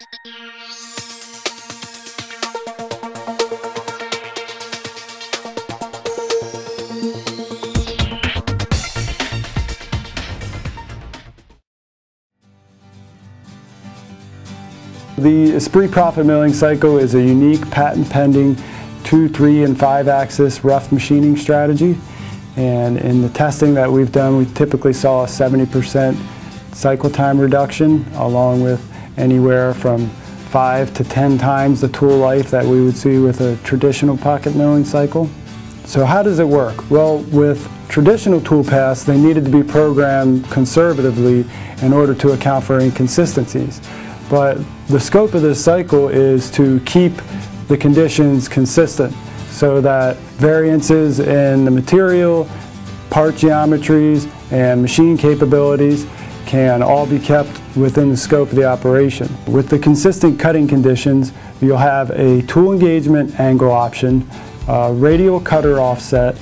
The Esprit profit milling cycle is a unique patent-pending 2, 3, and 5-axis rough machining strategy. And in the testing that we've done, we typically saw a 70% cycle time reduction, along with anywhere from 5 to 10 times the tool life that we would see with a traditional pocket milling cycle. So how does it work? Well, with traditional tool paths, they needed to be programmed conservatively in order to account for inconsistencies. But the scope of this cycle is to keep the conditions consistent so that variances in the material, part geometries, and machine capabilities can all be kept within the scope of the operation. With the consistent cutting conditions, you'll have a tool engagement angle option, radial cutter offset,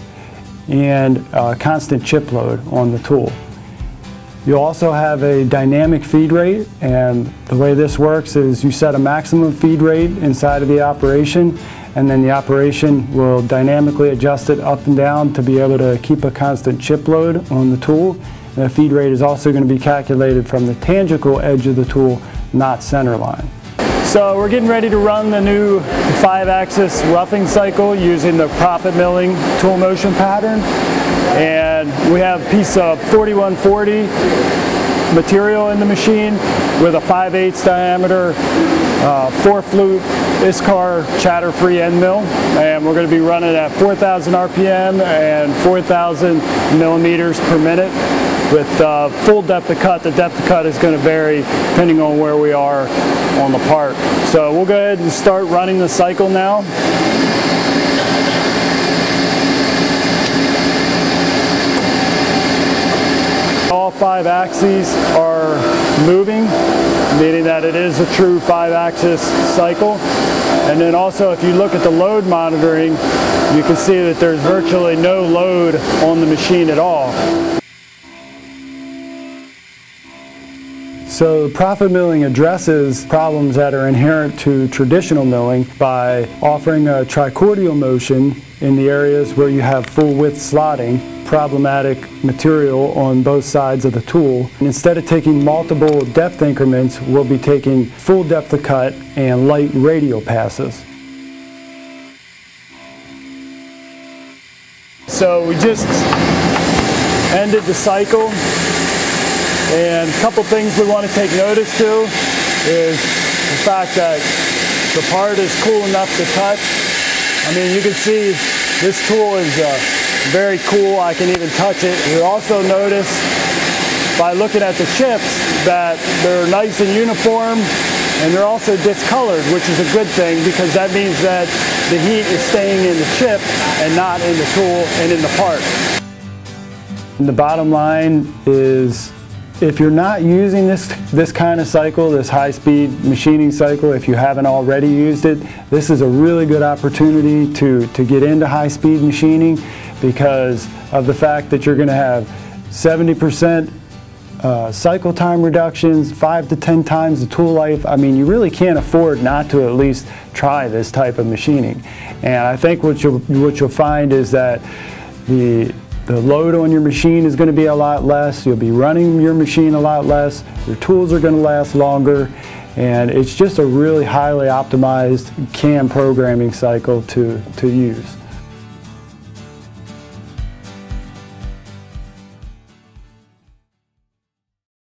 and constant chip load on the tool. You'll also have a dynamic feed rate, and the way this works is you set a maximum feed rate inside of the operation, and then the operation will dynamically adjust it up and down to be able to keep a constant chip load on the tool. And the feed rate is also going to be calculated from the tangible edge of the tool, not center line. So we're getting ready to run the new 5-axis roughing cycle using the profit milling tool motion pattern. And we have a piece of 4140 material in the machine with a 5/8 diameter 4-flute ISCAR chatter-free end mill, and we're going to be running at 4,000 RPM and 4,000 millimeters per minute with full depth of cut. The depth of cut is going to vary depending on where we are on the part. So we'll go ahead and start running the cycle now. All 5 axes are moving, meaning that it is a true 5-axis cycle. And then also, if you look at the load monitoring, you can see that there's virtually no load on the machine at all. So profit milling addresses problems that are inherent to traditional milling by offering a tricordial motion in the areas where you have full width slotting, problematic material on both sides of the tool. And instead of taking multiple depth increments, we'll be taking full depth of cut and light radial passes. So we just ended the cycle, and a couple things we want to take notice to is the fact that the part is cool enough to touch. I mean, you can see this tool is very cool. I can even touch it. You also notice by looking at the chips that they're nice and uniform, and they're also discolored, which is a good thing because that means that the heat is staying in the chip and not in the tool and in the part. And the bottom line is, if you're not using this kind of cycle, this high-speed machining cycle, if you haven't already used it, this is a really good opportunity to get into high-speed machining, because of the fact that you're going to have 70% cycle time reductions, 5 to 10 times the tool life. I mean, you really can't afford not to at least try this type of machining. And I think what you'll find is that the load on your machine is going to be a lot less. You'll be running your machine a lot less. Your tools are going to last longer. And it's just a really highly optimized CAM programming cycle to use.